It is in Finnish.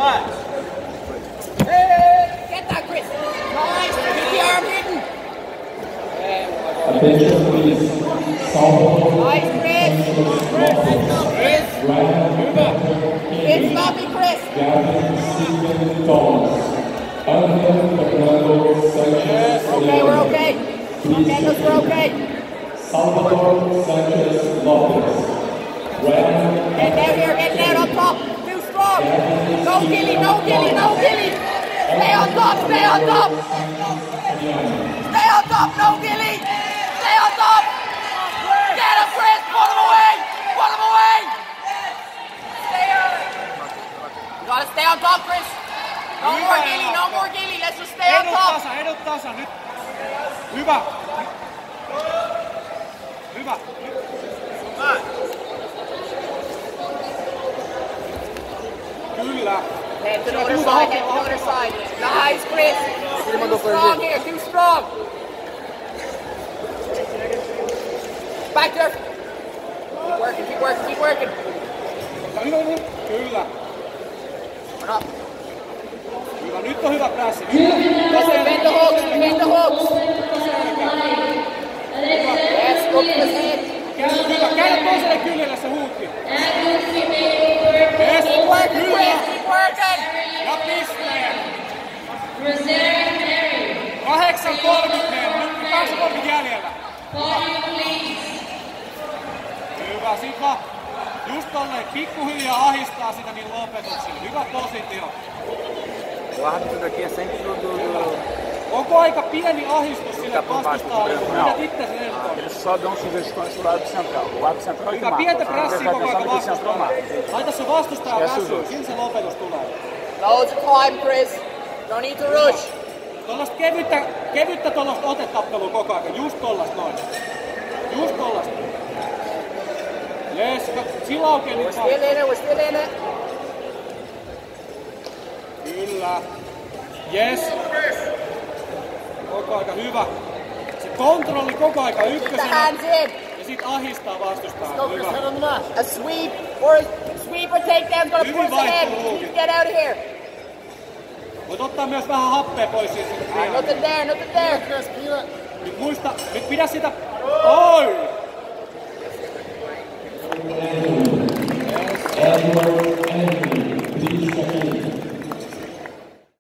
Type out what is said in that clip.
Hey, get that, Chris. Nice. Keep the arm hidden. Attention, please. Nice, Chris. Chris. It's sloppy, Chris. Gavin Stephen Thomas. Angel Fernando Sanchez. Okay, we're okay. Daniels, we're okay. Salvador Sanchez Lopez. Get down here, get down on top. Too strong. No gilly, no gilly, no gilly. Stay on top, stay on top. Stay on top, no gilly. Stay on top. Get him, Chris. Pull him away. Pull him away. Stay on. You gotta stay on top, Chris. No more gilly, no more gilly. Let's just stay on top. Edut tasa nyt. Hyvä. Hyvä. Kyllä. Head to the other side, head to the other side. Nice, Chris. Too strong here, too strong. Back there. Keep working, keep working, keep working. Kyllä. Up. Hyvä. Nyt on hyvä pressi. Bend the hooks, bend the hooks. Yes, go to his head. Hyvä. Käännä toiselle kyljelle se huukki. Yes, keep working, Chris, keep working. Ja pisteen. 8.30. Nyt 2 jäljellä. Hyvä, Sika. Just tolleen pikkuhiljaa ahistaa sitä niin lopetuksille. Hyvä positio. O árbitro daqui é sempre do... Onko aika pieni ahistus sille vastustajalle, kun pidät itse sen entoon? Eles só dão sugestões pro árbitro central. O árbitro central é que Hyvä, marca. pientä Prestar pressiä koko atenção ajan no que o central vastustaa. marca. Laita se vastustaja väsyy, siinä se lopetus tulee. Loads of time, Chris. No need to rush. Tuollaista kevyttä tuollaista otetappelua koko ajan, just tollaista noin. Just tollaista. Jes, sillä oikein nyt Still in it, we're still in it. Kyllä. Jes. Koko aika hyvä. Se kontrolli koko aika Keep the ykkösenä. hands in. Ja sit ahistaa vastustaa. Hyvä. A sweep or takedown's gonna Hyvin push the head. vaihtuu. Get out of here. Voit ottaa myös vähän happea pois siitä. Nothing there, nothing there. Nyt muista, nyt pidä sitä. Oi! Edward